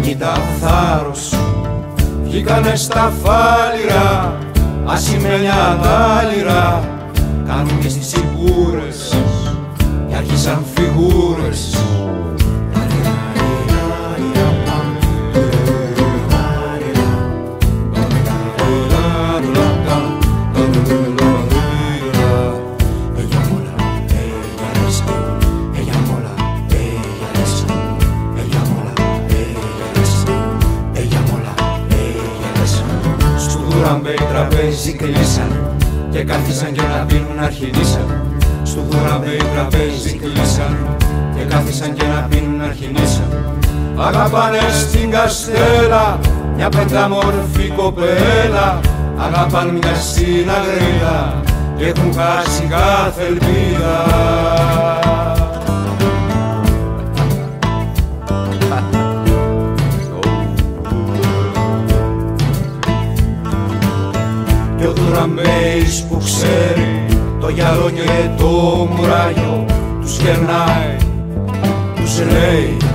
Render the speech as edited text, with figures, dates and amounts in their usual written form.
κοίτα θάρρος. Βγήκανε στα φάλιρα, ασημένια δάλιρα, κάνουν και στις σιγούρες και άρχισαν φιγούρες. Οι τραπέζι κλείσαν και κάθισαν και να πίνουν αρχινήσαν. Στου Δουραμπέ οι τραπέζι κλείσαν και κάθισαν και να πίνουν αρχινήσαν. Αγαπάνε στην Καστέλα μια πεντάμορφη κοπέλα, αγαπάνε μια στην Αγρίδα και έχουν χάσει κάθε ελπίδα. Και ο Δουραμπέης που ξέρει το γυαλό και το μουράγιο τους κερνάει, τους λέει